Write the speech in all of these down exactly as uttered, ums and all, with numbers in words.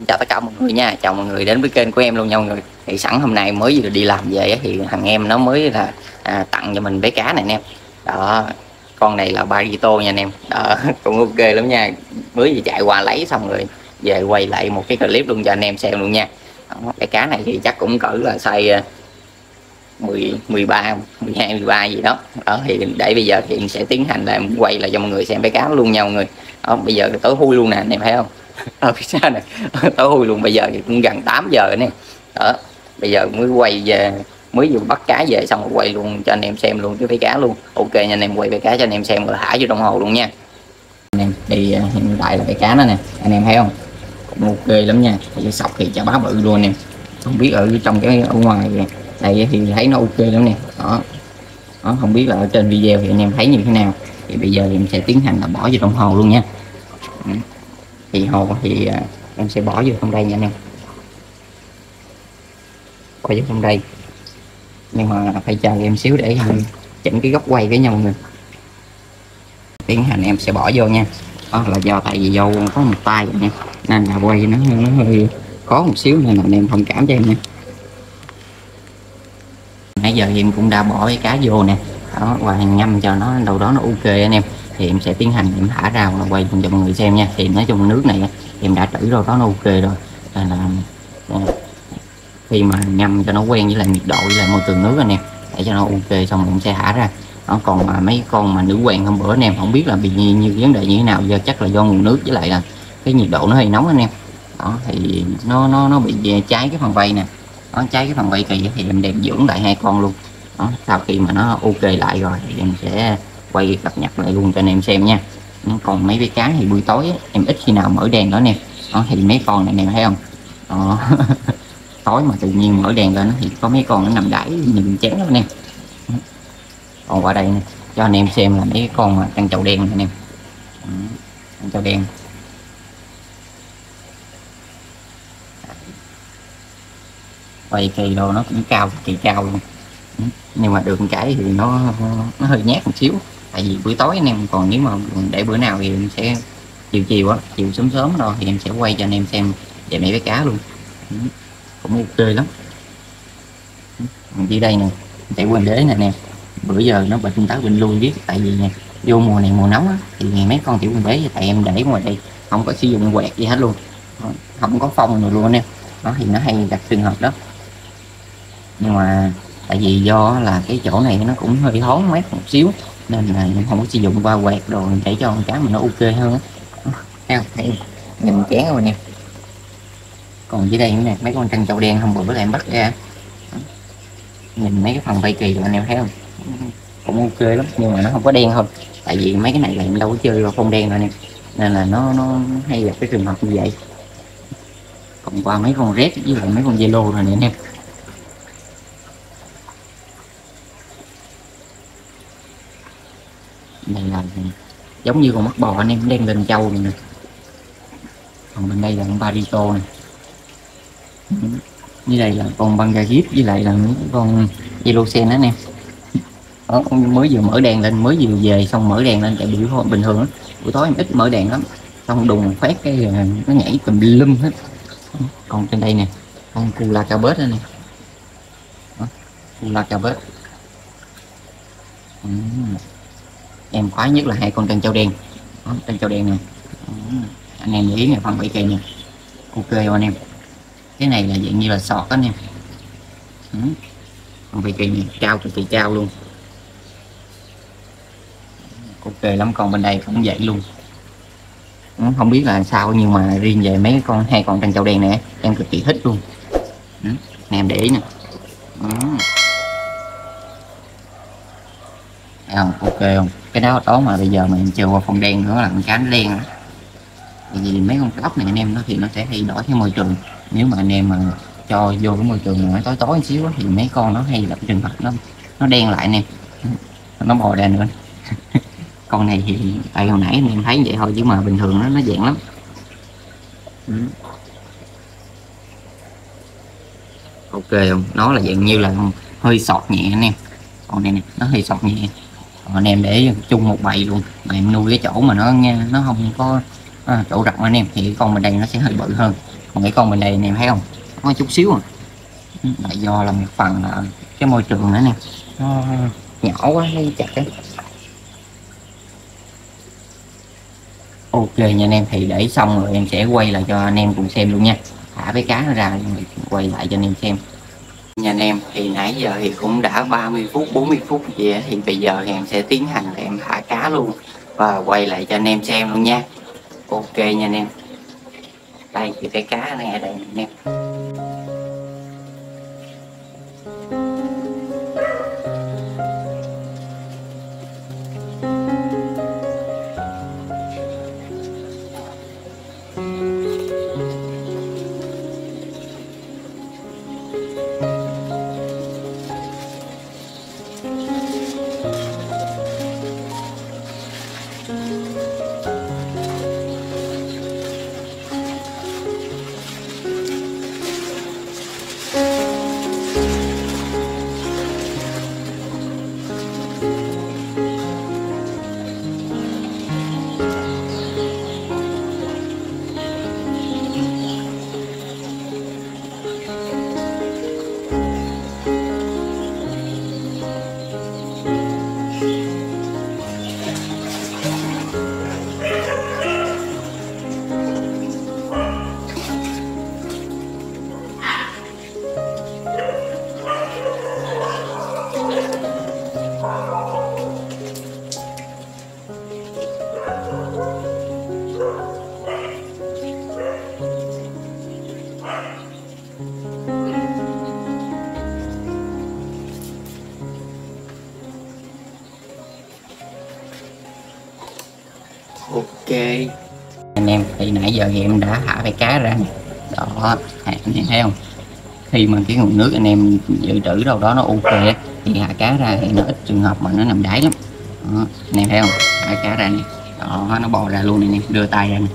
Chào tất cả mọi người nha, chào mọi người đến với kênh của em luôn nha mọi người. Thì sẵn hôm nay mới vừa đi làm về thì thằng em nó mới là à, tặng cho mình bé cá này anh em. Đó, con này là Barito nha anh em. Đó, cũng ok lắm nha. Mới vừa chạy qua lấy xong rồi về quay lại một cái clip luôn cho anh em xem luôn nha. Đó, bé cá này thì chắc cũng cỡ là size mười, mười ba, mười hai, mười ba gì đó. Đó thì để bây giờ thì sẽ tiến hành là quay lại cho mọi người xem bé cá luôn nha mọi người. Đó, bây giờ tối thui luôn nè anh em thấy không? Ở phía xa này tối thui luôn, bây giờ thì cũng gần tám giờ nè. Đó, bây giờ mới quay về, mới vừa bắt cá về xong rồi quay luôn cho anh em xem luôn cái bé cá luôn. Ok nha anh em, quay bé cá cho anh em xem rồi thả vô trong hồ luôn nha anh em. Thì hiện tại là bé cá nó nè anh em thấy không, cũng ok lắm nha. Thì sọc thì chả bá bự luôn nè, không biết ở trong cái ở ngoài đây thì thấy nó ok lắm nè. Đó, đó không biết là ở trên video thì anh em thấy như thế nào. Thì bây giờ thì em sẽ tiến hành là bỏ vô trong hồ luôn nha. Thì hồ thì em sẽ bỏ vô trong đây nha anh em, bỏ vô trong đây, nhưng mà phải chờ em xíu để em chỉnh cái góc quay với nhau mọi người. Tiến hành em sẽ bỏ vô nha. Đó là do tại vì dâu có một tay nha, nên là quay nó, nó hơi khó một xíu, nên là anh em thông cảm cho em nha. Nãy giờ thì em cũng đã bỏ cái cá vô nè. Đó, và ngâm cho nó đâu đó nó ok anh em. Thì em sẽ tiến hành em thả ra và quay cho mọi người xem nha. Thì nói chung nước này em đã trữ rồi đó, nó ok rồi, nên là khi mà ngâm cho nó quen với lại nhiệt độ với lại môi trường nước anh em, để cho nó ok xong mình sẽ thả ra. Nó còn mà mấy con mà nữ quen hôm bữa anh em không biết là bị như, như vấn đề như thế nào, do chắc là do nguồn nước với lại là cái nhiệt độ nó hơi nóng anh em. Đó thì nó nó nó bị cháy cái phần vây nè. Nó cháy cái phần vây kỳ thì em đem dưỡng lại hai con luôn. Đó, sau khi mà nó ok lại rồi thì em sẽ quay cập nhật lại luôn cho anh em xem nha. Còn mấy cái cá thì buổi tối em ít khi nào mở đèn đó nè. Đó thì mấy con này anh em thấy không. Đó. Tối mà tự nhiên mở đèn lên thì có mấy con nó nằm đáy nhìn chán lắm anh em. Còn qua đây nè, cho anh em xem là mấy cái con mà trăng trầu đen này anh em. Trăng trầu đen quay cây đồ nó cũng cao, kỳ cao luôn. Nhưng mà được một cái thì nó nó hơi nhát một xíu, tại vì buổi tối anh em. Còn nếu mà để bữa nào thì em sẽ chiều chiều á, chiều sớm sớm rồi thì em sẽ quay cho anh em xem về mấy cái cá luôn. Cũng ok lắm. Dưới đây nè, chạy quên đế nè nè, bữa giờ nó bệnh tới bệnh lui biết, tại vì nè, vô mùa này mùa nóng á, thì mấy con tiểu quên đế tại em để ngoài đây không có sử dụng quẹt gì hết luôn, không có phong rồi luôn nè. Đó thì nó hay gặp trường hợp đó. Nhưng mà tại vì do là cái chỗ này nó cũng hơi thoáng mát một xíu, nên là em không có sử dụng qua quẹt rồi để cho con cá mình nó ok hơn á. Thấy không, thấy nhìn chén rồi nè. Còn dưới đây nè, mấy con trăng trầu đen hôm bữa là em bắt ra, nhìn mấy cái phần vây kỳ rồi anh em thấy không, cũng ok lắm. Nhưng mà nó không có đen thôi, tại vì mấy cái này là em đâu có chơi vào phong đen rồi nè, nên là nó nó hay gặp cái trường hợp như vậy. Còn qua mấy con red với lại mấy con yellow rồi nè anh em. Đây là giống như con mắt bò anh em, đen lên trâu này nè. Còn bên đây là con Barito nè. Dưới đây là con Bangagit với lại là con yellow sen đó anh em. Đó, mới vừa mở đèn lên, mới vừa về xong mở đèn lên chạy buổi bình thường đó. Buổi tối em ít mở đèn lắm, xong đùng phát cái nó nhảy tùm lum hết. Còn trên đây nè, con Kula Cabet đó nè. Kula Cabet. Ừ. Em khoái nhất là hai con trân châu đen. Đó, trân châu đen nè. Ừ. Anh em để ý nè, phần bảy cây nè, ok không anh em. Cái này là dạng như là sọt đó nè. Ừ. Con bảy cây này cao, cực kỳ cao luôn, ok lắm. Còn bên đây cũng vậy luôn. Ừ, không biết là sao nhưng mà riêng về mấy con hai con trân châu đen này em cực kỳ thích luôn. Ừ. Em để ý nè. Ừ. Thấy không, ok không. Cái đó đó mà bây giờ mình chưa qua phong đen nữa là con cá nó đen đó. Tại vì mấy con ốc này anh em nó thì nó sẽ thay đổi theo môi trường. Nếu mà anh em mà cho vô cái môi trường nó tối tối một xíu thì mấy con nó hay gặp trường hợp nó nó đen lại nè, nó bò ra nữa. Con này thì tại hồi nãy anh em thấy vậy thôi, chứ mà bình thường nó nó dạng lắm. Ừ. Ok không, nó là dạng như là hơi sọt nhẹ anh em. Con này nè, nó hơi sọt nhẹ. Còn anh em để chung một bầy luôn mà em nuôi cái chỗ mà nó nghe nó không có à, chỗ rộng anh em, thì con bên đây nó sẽ hơi bự hơn. Còn cái con bên đây anh em thấy không, có chút xíu à, là do là một phần là cái môi trường nữa nè, nó nhỏ quá nó chặt ấy. Ok nha anh em, thì để xong rồi em sẽ quay lại cho anh em cùng xem luôn nha, thả cái cá nó ra rồi quay lại cho anh em xem nha anh em. Thì nãy giờ thì cũng đã ba mươi phút bốn mươi phút vậy, thì bây giờ thì em sẽ tiến hành là em thả cá luôn và quay lại cho anh em xem luôn nha. Ok nha anh em, đây thì cái cá này ở đây anh em. Ok anh em, thì nãy giờ thì em đã thả cái cá ra nè. Đó, anh em thấy không? Khi mà cái nguồn nước anh em dự trữ đâu đó nó ok thì thả cá ra thì nó ít trường hợp mà nó nằm đáy lắm. Đó, anh em thấy không? Thả cá ra nè. Đó, nó bò ra luôn này nè, đưa tay ra nè.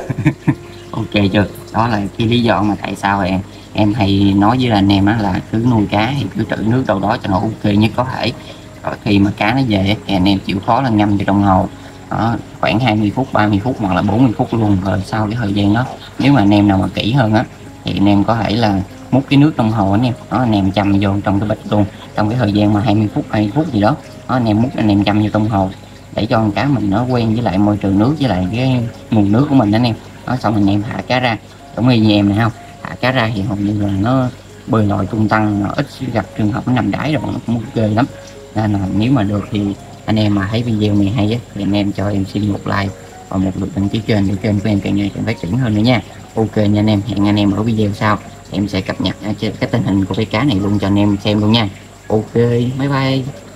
Ok chưa? Đó là cái lý do mà tại sao em em hay nói với anh em đó là cứ nuôi cá thì cứ trữ nước đâu đó cho nó ok nhất có thể. Rồi khi mà cá nó về thì anh em chịu khó là ngâm vào trong hồ. Đó, khoảng hai mươi phút ba mươi phút hoặc là bốn mươi phút luôn. Rồi sau cái thời gian đó, nếu mà anh em nào mà kỹ hơn á thì anh em có thể là múc cái nước trong hồ anh em, đó anh em châm vô trong cái bịch luôn, trong cái thời gian mà hai mươi phút hai mươi phút gì đó, đó anh em múc anh em châm vô trong hồ để cho con cá mình nó quen với lại môi trường nước với lại cái nguồn nước của mình đó anh em. Đó, xong anh em thả cá ra giống như em này không, thả cá ra thì hầu như là nó bơi lội tung tăng, nó ít gặp trường hợp nó nằm đáy rồi, nó cũng ok lắm. Nên là nếu mà được thì anh em mà thấy video này hay á thì anh em cho em xin một like và một lượt đăng ký kênh để kênh của em càng ngày càng phát triển hơn nữa nha. Ok nha anh em, hẹn anh em ở video sau, em sẽ cập nhật cái tình hình của cái cá này luôn cho anh em xem luôn nha. Ok, bye bye.